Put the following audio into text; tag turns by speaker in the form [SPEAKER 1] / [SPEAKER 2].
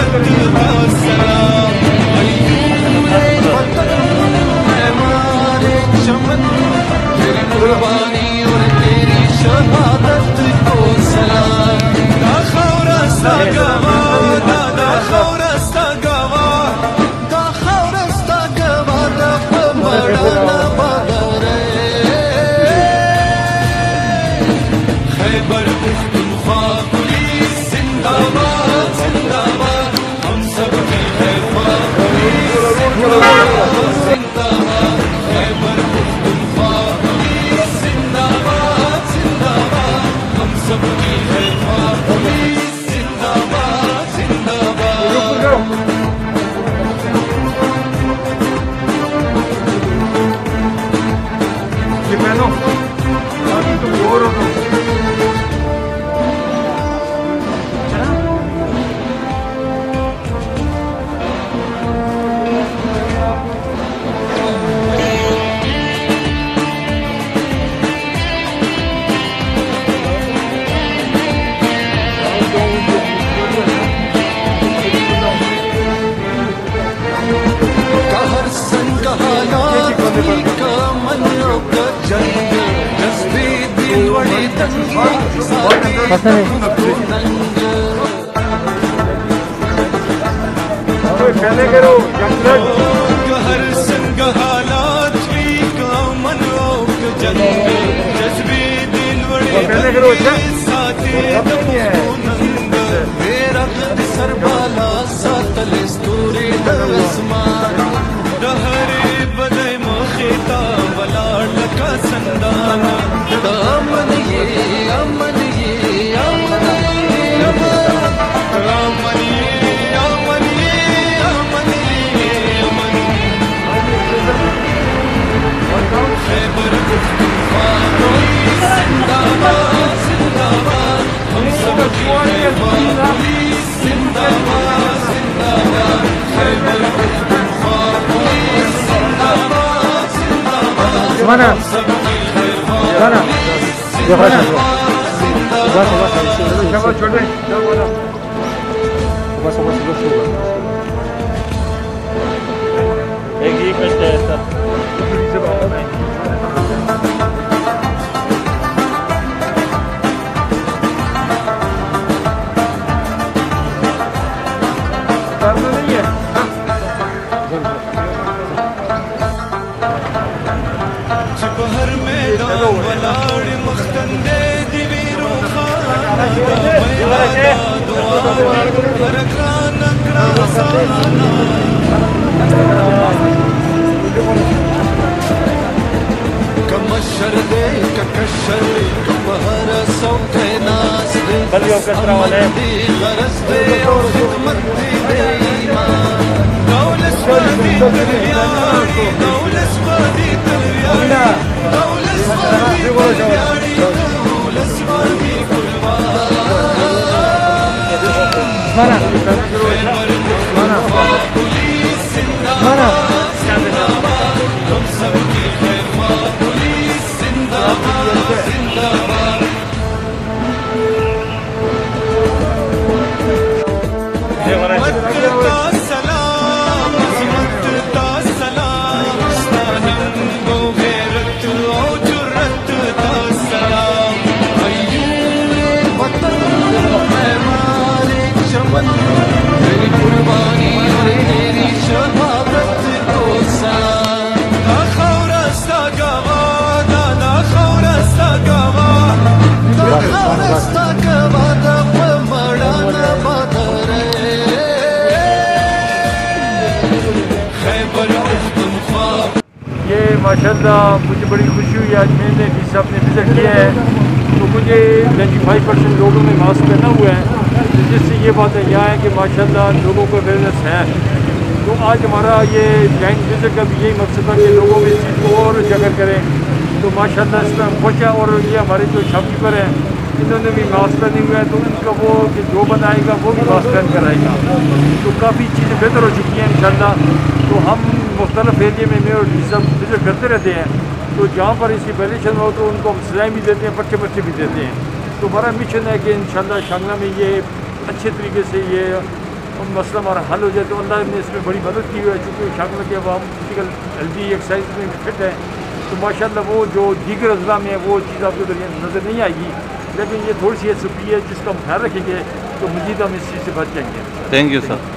[SPEAKER 1] माशाल्लाह मुझे बड़ी खुशी हुई आज मैंने भी सबने विज़िट किया है तो मुझे 95% लोगों में मास्क पहना हुआ है तो जिससे ये बात यहाँ है कि माशाल्लाह लोगों को अवेयरनेस है। तो आज हमारा ये जॉइंट विज़िट का भी यही मकसद है कि लोगों में इस चीज़ को और उजागर करें। तो माशाल्लाह इस पर पहुँचा और ये हमारे जो शॉपकीपर हैं इन्होंने भी मास्क पहने हुए हैं तो उनका वो कि जो बनाएगा वो भी मास्क पहन कर आएगा। तो काफ़ी चीज़ें बेहतर हो चुकी हैं इंशाल्लाह। तो हम मुख्तलिफ एरिए में मैं और सब विज़िट करते रहते हैं तो जहाँ पर इसकी वायलेशन हो तो उनको हम सजाएँ भी देते हैं, पर्चे भी देते हैं। तो हमारा मिशन है कि इंशाल्लाह शांगला में ये अच्छे तरीके से ये मसला हमारा हल हो जाए। तो अल्लाह ने इसमें बड़ी मदद की हुई है, चूँकि शांगला के अब हम फिजिकल हेल्दी एक्सरसाइज में फिट हैं, तो माशाल्लाह वो जो दीगर अज़ला में है वो चीज़ आपको नज़र नहीं आएगी, लेकिन ये थोड़ी सी एस है जिसका हम ख्याल रखेंगे तो मज़ीद हम इस चीज़ से बच जाएंगे।
[SPEAKER 2] Thank you sir.